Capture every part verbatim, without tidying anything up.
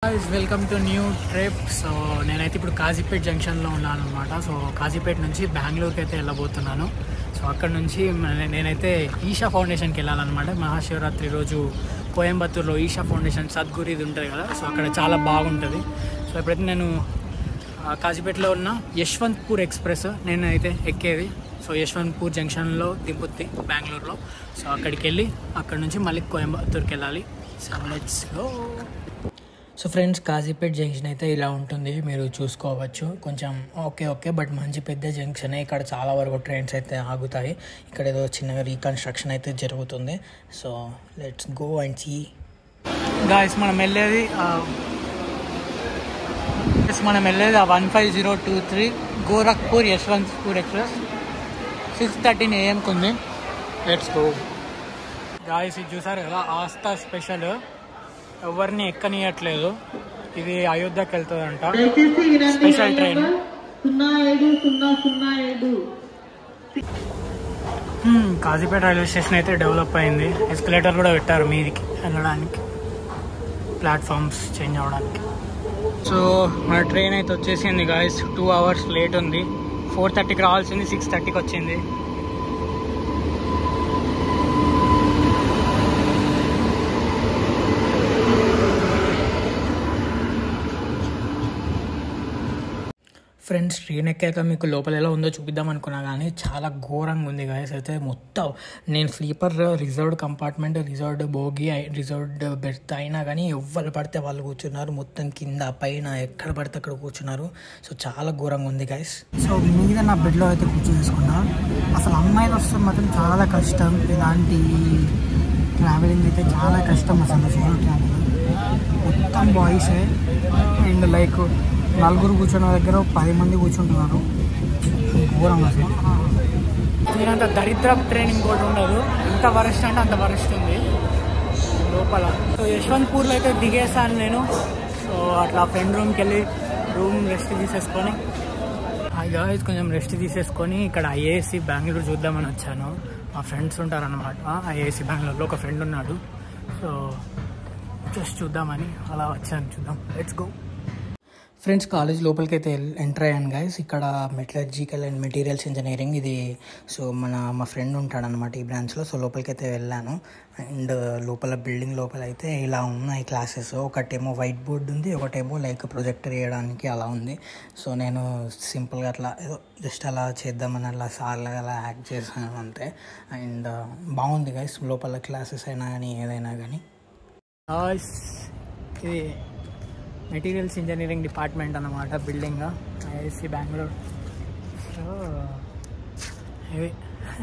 guys, welcome to new trip. So నేనైతే ఇప్పుడు కాజీపేట్ జంక్షన్లో ఉన్నాను అనమాట. సో కాజీపేట్ నుంచి బెంగళూరుకి అయితే వెళ్ళబోతున్నాను. సో అక్కడ నుంచి నేనైతే ఈషా ఫౌండేషన్కి వెళ్ళాలన్నమాట. మహాశివరాత్రి రోజు కోయంబత్తూరులో ఈషా ఫౌండేషన్ సద్గురు ఇది ఉంటుంది కదా, సో అక్కడ చాలా బాగుంటుంది. సో ఎప్పుడైతే నేను కాజీపేటలో ఉన్న యశ్వంత్పూర్ ఎక్స్ప్రెస్ నేనైతే ఎక్కేది. సో యశ్వంత్పూర్ జంక్షన్లో దింపుద్ది బెంగళూరులో. సో అక్కడికి వెళ్ళి అక్కడ నుంచి మళ్ళీ కోయంబత్తూరుకి వెళ్ళాలి. So let's go. So friends, Kazipet junction అయితే ఇలా ఉంటుంది, మీరు చూసుకోవచ్చు. కొంచెం ఓకే ఓకే బట్ మంచి పెద్ద జంక్షన్. ఇక్కడ చాలా వరకు ట్రైన్స్ అయితే ఆగుతాయి. ఇక్కడ ఏదో చిన్నగా రీకన్స్ట్రక్షన్ అయితే జరుగుతుంది. So let's go and see. Guys మనం వెళ్ళేది మనం వెళ్ళేది one five zero two three Gorakhpur Yeshwantpur express. Six thirteen ఏఎంకి ఉంది. Let's go. గాయస్ ఇది చూసారు కదా, ఆస్థా స్పెషల్. ఎవరిని ఎక్కనియట్లేదు. ఇది అయోధ్యకి వెళ్తుందంట, special train. Kazipet railway station అయితే డెవలప్ అయింది. ఎస్కలేటర్ కూడా పెట్టారు మీదికి వెళ్ళడానికి, ప్లాట్ఫామ్స్ చేంజ్ అవ్వడానికి. సో మన ట్రైన్ అయితే వచ్చేసింది గాయస్. టూ అవర్స్ లేట్ ఉంది. ఫోర్ థర్టీకి రావాల్సింది, సిక్స్ థర్టీకి వచ్చింది. ఫ్రెండ్స్, ట్రైన్ ఎక్కాక మీకు లోపల ఎలా ఉందో చూపిద్దాం అనుకున్నా కానీ చాలా ఘోరంగా ఉంది గాయస్. అయితే మొత్తం నేను sleeper reserved compartment, reserved bogie, reserved berth అయినా కానీ ఎవరు పడితే వాళ్ళు కూర్చున్నారు. మొత్తం కింద పైన ఎక్కడ పడితే అక్కడ కూర్చున్నారు. సో చాలా ఘోరంగా ఉంది గాయస్. సో మీద నా బెడ్లో అయితే కూర్చోవేసుకున్నా. అసలు అమ్మాయిలు వస్తే మాత్రం చాలా కష్టం. ఇలాంటి ట్రావెలింగ్ అయితే చాలా కష్టం అసలు. సోలో ట్రావెలింగ్ మొత్తం బాయ్సే. అండ్ లైక్ నలుగురు కూర్చున్న దగ్గర పది మంది కూర్చుంటున్నారు. ఘోరం అసలు. దీనంత దరిద్ర ట్రైన్ ఇంకోటి ఉండదు. ఎంత వరస్ట్ అంటే అంత వరస్ట్ ఉంది లోపల. సో యశ్వంత్పూర్లో అయితే దిగేసాను నేను. సో అట్లా ఫ్రెండ్ రూమ్కి వెళ్ళి రూమ్ రెస్ట్ తీసేసుకొని హాయిగా కొంచెం రెస్ట్ తీసేసుకొని ఇక్కడ ఐఏఎస్సి బెంగళూరు చూద్దామని వచ్చాను. మా ఫ్రెండ్స్ ఉంటారన్నమాట. ఐఏఎస్సి బెంగళూరులో ఒక ఫ్రెండ్ ఉన్నాడు. సో జస్ట్ చూద్దామని అలా వచ్చాను. చూద్దాం, లెట్స్ గో. ఫ్రెండ్స్, కాలేజ్ లోపలికి అయితే ఎంటర్ అయ్యాను గైస్. ఇక్కడ మెటలర్జికల్ అండ్ మెటీరియల్స్ ఇంజనీరింగ్ ఇది. సో మన మా ఫ్రెండ్ ఉంటాడనమాట ఈ బ్రాంచ్లో. సో లోపలికి అయితే వెళ్ళాను. అండ్ లోపల బిల్డింగ్ లోపల అయితే ఇలా ఉన్నాయి క్లాసెస్. ఒకటేమో వైట్ బోర్డ్ ఉంది, ఒకటేమో లైక్ ప్రొజెక్టర్ వేయడానికి అలా ఉంది. సో నేను సింపుల్గా అట్లా ఏదో జస్ట్ అలా చేద్దామని అలా సార్లుగా అలా యాక్ట్ చేశాను అంతే. అండ్ బాగుంది గైస్ లోపల క్లాసెస్ అయినా కానీ ఏదైనా కానీ. ఇది మెటీరియల్స్ ఇంజనీరింగ్ డిపార్ట్మెంట్ అన్నమాట బిల్డింగ్, ఐఐఎస్సి బెంగళూరు. సో ఇవి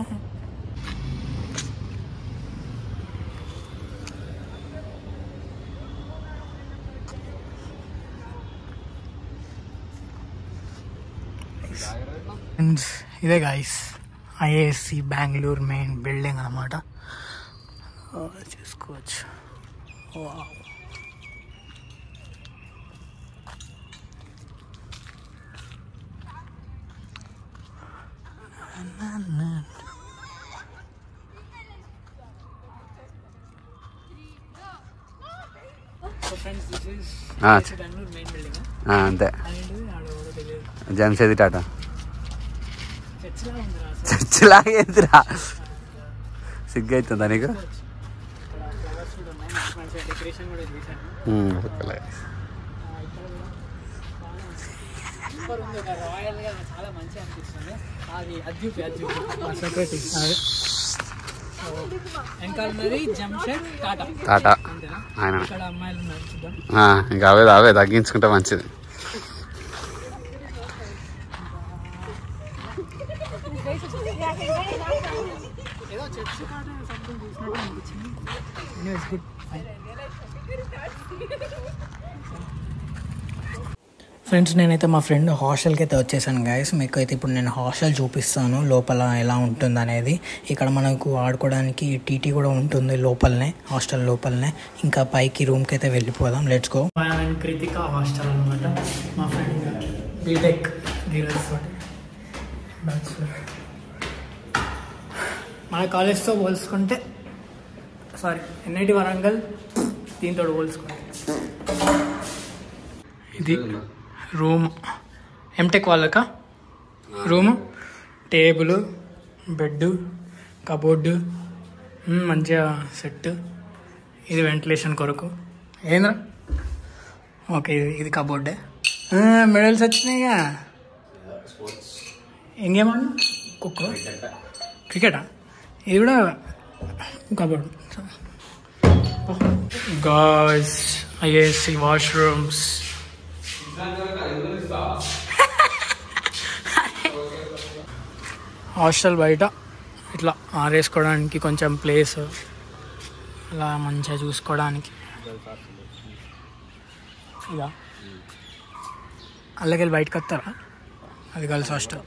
ఇదే guys IISc Bengaluru main building అన్నమాట. చూసుకోవచ్చు. అంతే. జంషేది టాటా చర్చిలాగేదిరా, సిగ్గైతుందా నీకు? చాలా మంచిగా అనిపిస్తుంది. అది అద్భుత అద్భుత వెనకాలన్నది జంషెడ్ టాటా టాటా ఆయన. ఇక్కడ అమ్మాయిలు ఉన్నారు చూద్దాం. ఇంకా అవే అవే తగ్గించుకుంటే మంచిది. ఏదో చర్చి టాటా సంథింగ్ చూసినట్టు అనిపించింది. గుడ్. ఫ్రెండ్స్, నేనైతే మా ఫ్రెండ్ హాస్టల్కి అయితే వచ్చేసాను గాయస్. మీకు అయితే ఇప్పుడు నేను హాస్టల్ చూపిస్తాను లోపల ఎలా ఉంటుంది అనేది. ఇక్కడ మనకు ఆడుకోవడానికి టీటీ కూడా ఉంటుంది లోపలనే, హాస్టల్ లోపలనే. ఇంకా పైకి రూమ్కి అయితే వెళ్ళిపోదాం. Let's go. కృతిక హాస్టల్ అనమాట. మా ఫ్రెండ్ బీటెక్ ధీరజ్ తోటి బ్యాచులర్. మన కాలేజ్తో పోల్చుకుంటే సారీ ఎన్ఐటి వరంగల్ దీంతో పోల్చుకుంటే ఇది రూమ్ ఎంటెక్ వాళ్ళక రూమ్, టేబుల్, బెడ్, కబోర్డు, మంచిగా సెట్. ఇది వెంటిలేషన్ కొరకు ఏంద్రా. ఓకే ఇది ఇది కబోర్డే. మెడల్స్ వచ్చినాయిగా. ఇంకేమన్నా కుక్క క్రికెటా. ఇది కూడా cupboard. Guys IISc washrooms. Hostel బయట ఇట్లా ఆరేసుకోవడానికి కొంచెం ప్లేస్, అలా మంచిగా చూసుకోవడానికి. ఇక అల్లకెళ్ళి బయటకు వస్తారా, అది గర్ల్స్ హాస్టల్.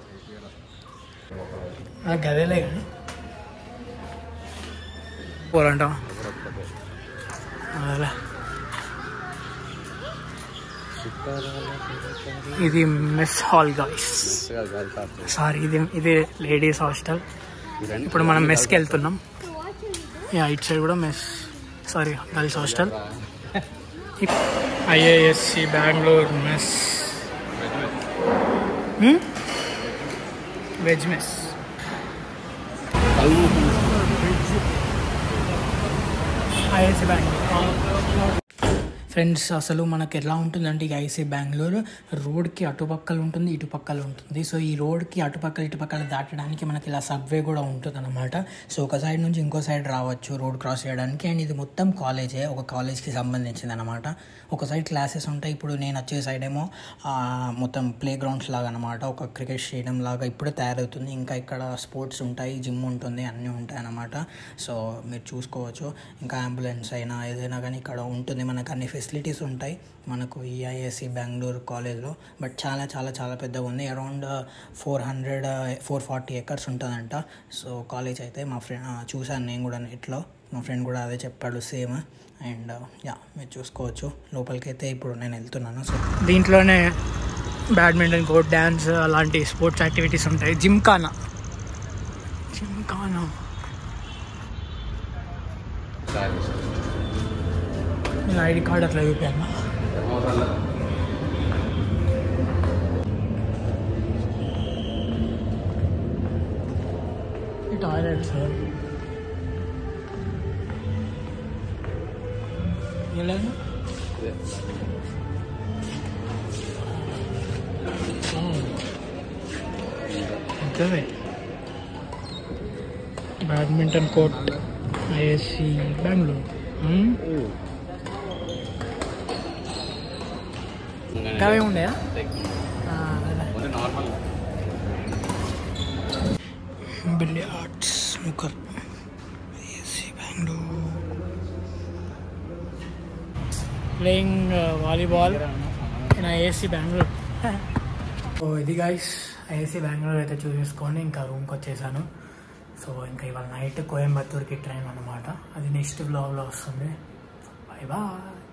గదేలే కానీ పోరంట. అదే ఇది మెస్ హాల్ గాయ్స్. సారీ ఇది ఇది లేడీస్ హాస్టల్. ఇప్పుడు మనం మెస్కి వెళ్తున్నాం. యా ఇట్ సైడ్ కూడా mess, sorry girls hostel. IISc Bengaluru mess, veg mess. IISc Bengaluru friends. అసలు మనకు ఎలా ఉంటుందంటే ఇక ఐఏఎస్సి బెంగళూరు రోడ్కి అటుపక్కల ఉంటుంది, ఇటుపక్కల ఉంటుంది. సో ఈ రోడ్కి అటుపక్కల ఇటుపక్కల దాటడానికి మనకి ఇలా సబ్వే కూడా ఉంటుంది అనమాట. సో ఒక సైడ్ నుంచి ఇంకో సైడ్ రావచ్చు రోడ్ క్రాస్ చేయడానికి. అండ్ ఇది మొత్తం కాలేజే, ఒక కాలేజ్కి సంబంధించింది అనమాట. ఒక సైడ్ క్లాసెస్ ఉంటాయి. ఇప్పుడు నేను వచ్చే సైడ్ ఏమో మొత్తం ప్లే గ్రౌండ్స్ లాగా అనమాట, ఒక క్రికెట్ స్టేడియం లాగా ఇప్పుడే తయారవుతుంది. ఇంకా ఇక్కడ స్పోర్ట్స్ ఉంటాయి, జిమ్ ఉంటుంది, అన్నీ ఉంటాయి అన్నమాట. సో మీరు చూసుకోవచ్చు. ఇంకా అంబులెన్స్ అయినా ఏదైనా కానీ ఇక్కడ ఉంటుంది. మనకు అన్ని ఫెసిలిటీస్ ఉంటాయి మనకు ఈ ఐఏఎస్సి బెంగళూరు కాలేజ్లో. బట్ చాలా చాలా చాలా పెద్దగా ఉంది. Around four hundred four forty acres ఉంటుందంట. సో కాలేజ్ అయితే మా ఫ్రెండ్ చూశాను నేను కూడా నెట్లో, మా ఫ్రెండ్ కూడా అదే చెప్పాడు సేమ్. అండ్ యా మీరు చూసుకోవచ్చు. లోపలికి అయితే ఇప్పుడు నేను వెళ్తున్నాను. సో దీంట్లోనే బ్యాడ్మింటన్ కోర్ట్, డ్యాన్స్ అలాంటి స్పోర్ట్స్ యాక్టివిటీస్ ఉంటాయి. జిమ్ఖానా జిమ్ఖానా నేను ఐడి కార్డ్ అట్లా చూపాను. ఈ టాయిలెట్ సార్ లేదు. అంతే. Badminton court IISc Bengaluru. ఇంకా ఏముండే billiards snooker IISc Bengaluru. Playing volleyball in IISc Bengaluru. So ఇది గైస్ ఐఏఎస్సి బెంగళూరు అయితే చూసేసుకొని ఇంకా రూమ్కి వచ్చేసాను. సో ఇంకా ఇవాళ నైట్ కోయంబత్తూర్కి ట్రైన్ అనమాట. అది నెక్స్ట్ బ్లాగ్లో వస్తుంది. Bye bye.